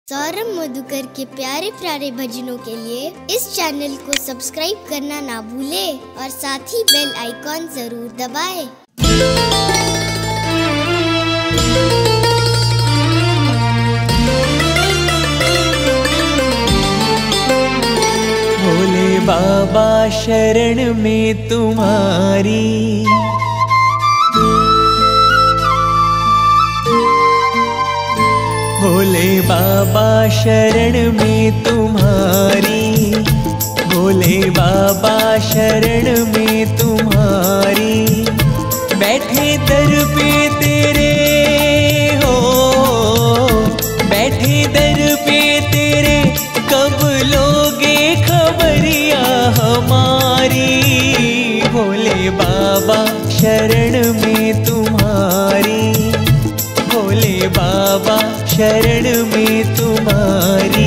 सौरभ मधुकर के प्यारे प्यारे भजनों के लिए इस चैनल को सब्सक्राइब करना ना भूलें और साथ ही बेल आइकॉन जरूर दबाएं। भोले बाबा शरण में तुम्हारी, भोले बाबा शरण में तुम्हारी, भोले बाबा शरण में तुम्हारी। बैठे दर पे तेरे हो, बैठे दर पे तेरे, कब लोगे खबरिया हमारी। भोले बाबा शरण में तुम्हारी, भोले बाबा शरण में तुम्हारी।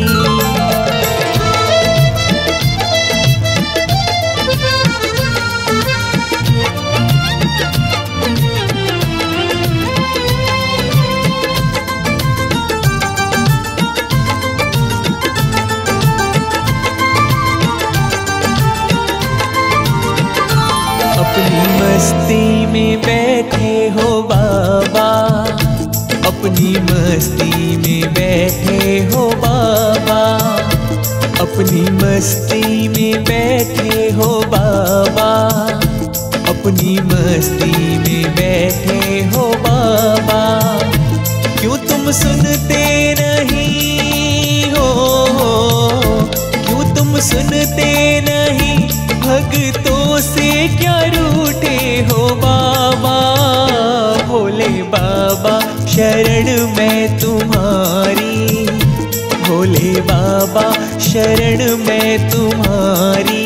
अपनी मस्ती में बैठे हो बाबा, अपनी मस्ती में बैठे हो बाबा, अपनी मस्ती में बैठे हो बाबा, अपनी मस्ती में बैठे हो बाबा। क्यों तुम सुनते नहीं हो, क्यों तुम सुनते नहीं, भक्तों से क्या रूठे हो बाबा। भोले बाबा शरण में तुम्हारी, भोले बाबा शरण में तुम्हारी।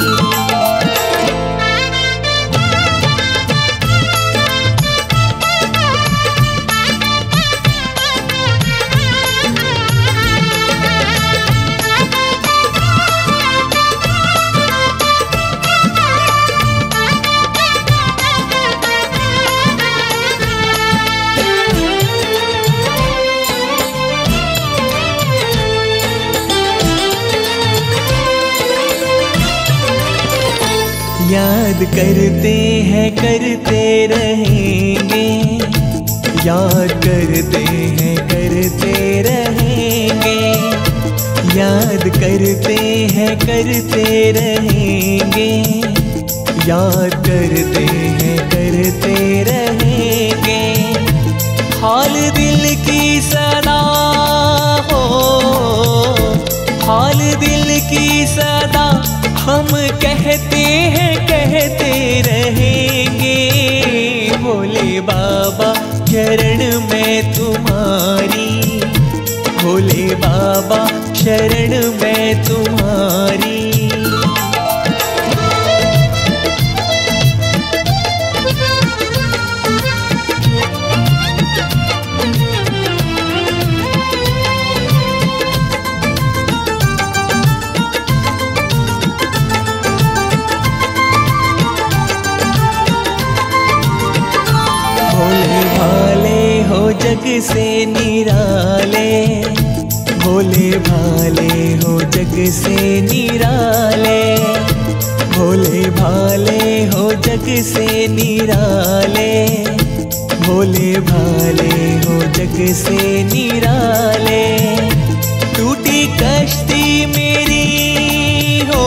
याद करते हैं करते रहेंगे, याद करते हैं करते रहेंगे, याद करते हैं करते रहेंगे, याद करते हैं करते रहेंगे। हाल दिल की सदा हो, हाल दिल की सदा हम कहते हैं कहते रहेंगे। भोले बाबा शरण में तुम्हारी, भोले बाबा शरण में तुम्हारी। भोले भाले हो जग से निराले, भोले भाले हो जग से निराले, भोले भाले हो जग से निराले, भोले भाले हो जग से निराले। टूटी कश्ती मेरी हो,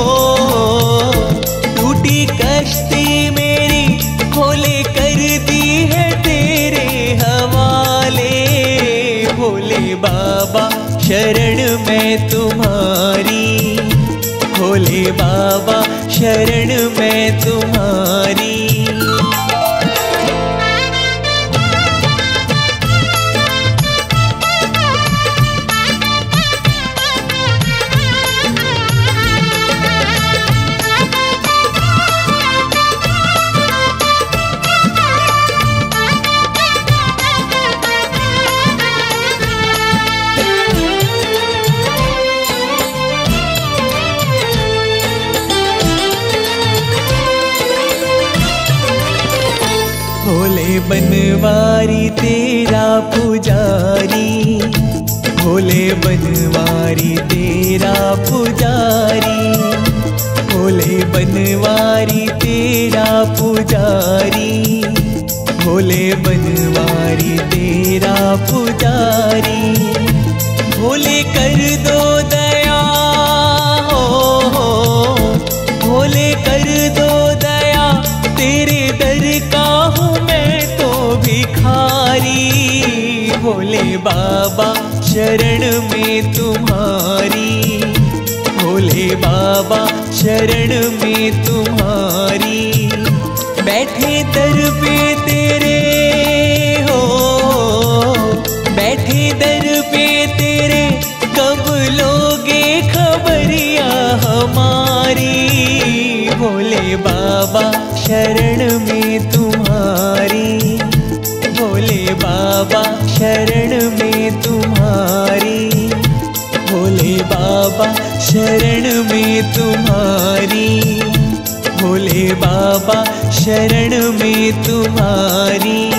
टूटी कश्ती मेरी, भोले कर दी है तेरे हवाले। भोले बाबा शरण में तुम्हारी, भोले बाबा शरण में तुम्हारी। भोले बनवारी तेरा पुजारी, भोले बनवारी तेरा पुजारी, भोले बनवारी तेरा पुजारी, भोले बनवारी तेरा पुजारी। भोले कर दो दया हो, भोले कर दो दया, तेरे दर का हूँ मैं तो भिखारी। भोले बाबा शरण में तुम्हारी, भोले बाबा शरण में तुम्हारी। बैठे दर पे तेरे हो, बैठे दर पे तेरे, कब लोगे खबरिया हमारी। भोले बाबा शरण में तुम्हारी, भोले बाबा शरण में तुम्हारी, भोले बाबा शरण में तुम्हारी, भोले बाबा शरण में तुम्हारी।